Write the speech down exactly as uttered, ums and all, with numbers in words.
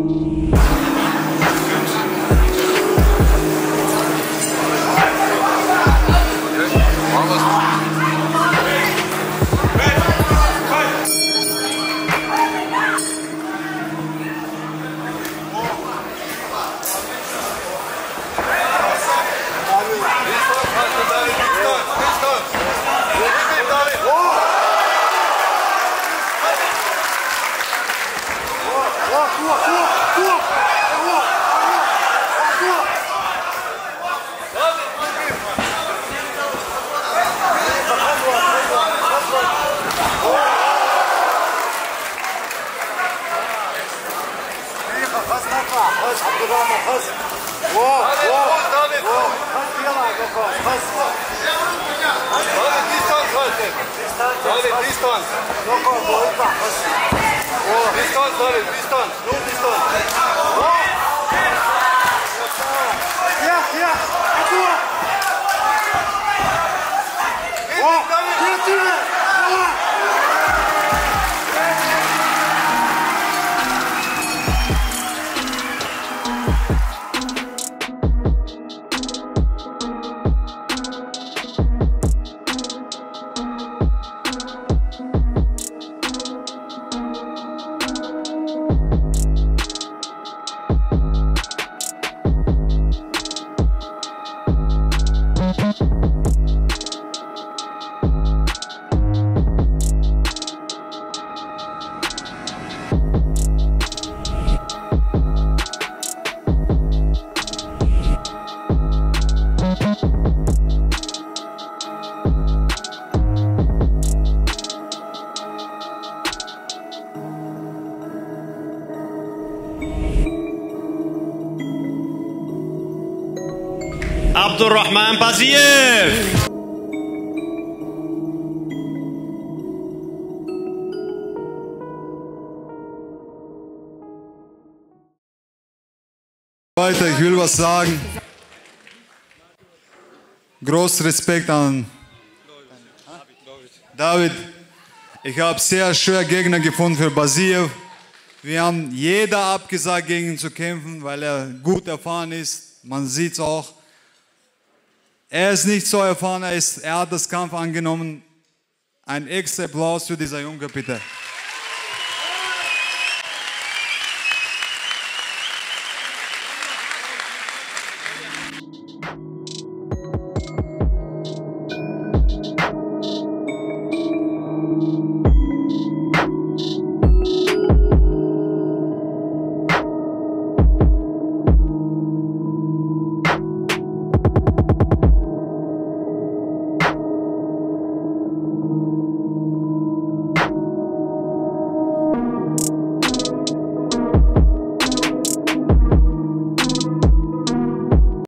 Abdurrahman Baziev. Leute, ich will was sagen. Groß Respekt an David. Ich habe sehr schwer Gegner gefunden für Baziev. Wir haben jeder abgesagt, gegen ihn zu kämpfen, weil er gut erfahren ist. Man sieht es auch. Er ist nicht so erfahren, er, ist, er hat das Kampf angenommen. Ein extra Applaus für dieser Junge, bitte.